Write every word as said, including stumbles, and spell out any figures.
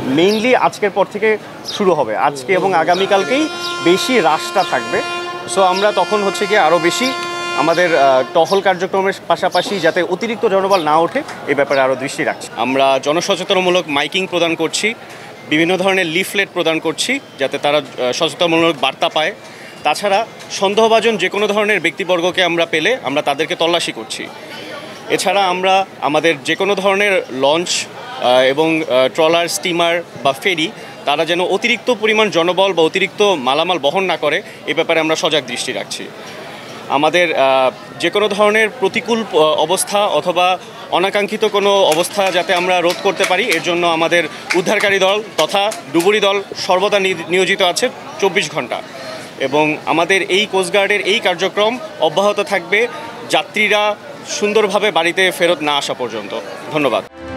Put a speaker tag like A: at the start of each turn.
A: Mainly আজকের পর থেকে শুরু হবে, আজকে এবং আগামীকালকেই বেশি রাশটা থাকবে। সো আমরা তখন হচ্ছে গিয়ে আরও বেশি আমাদের টহল কার্যক্রমের পাশাপাশি যাতে অতিরিক্ত জনবল না ওঠে এই ব্যাপারে আরও দৃষ্টি রাখছি। আমরা জনসচেতনমূলক মাইকিং প্রদান করছি, বিভিন্ন ধরনের লিফলেট প্রদান করছি যাতে তারা সচেতনমূলক বার্তা পায়। তাছাড়া সন্দেহভাজন যে কোনো ধরনের ব্যক্তিবর্গকে আমরা পেলে আমরা তাদেরকে তল্লাশি করছি। এছাড়া আমরা আমাদের যে কোনো ধরনের লঞ্চ এবং ট্রলার, স্টিমার বা ফেরি তারা যেন অতিরিক্ত পরিমাণ জনবল বা অতিরিক্ত মালামাল বহন না করে এ ব্যাপারে আমরা সজাগ দৃষ্টি রাখছি। আমাদের যে কোনো ধরনের প্রতিকূল অবস্থা অথবা অনাকাঙ্ক্ষিত কোনো অবস্থা যাতে আমরা রোধ করতে পারি এর জন্য আমাদের উদ্ধারকারী দল তথা ডুবুরি দল সর্বদা নিয়োজিত আছে চব্বিশ ঘন্টা, এবং আমাদের এই কোস্টগার্ডের এই কার্যক্রম অব্যাহত থাকবে যাত্রীরা সুন্দরভাবে বাড়িতে ফেরত না আসা পর্যন্ত। ধন্যবাদ।